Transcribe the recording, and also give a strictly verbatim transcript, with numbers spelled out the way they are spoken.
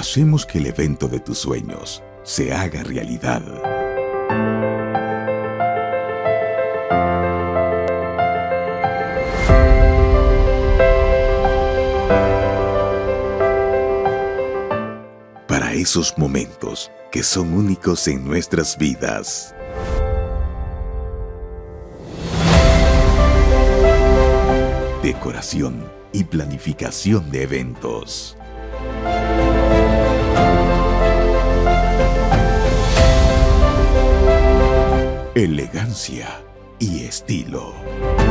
hacemos que el evento de tus sueños se haga realidad. Para esos momentos que son únicos en nuestras vidas. Decoración y planificación de eventos. Elegancia y estilo.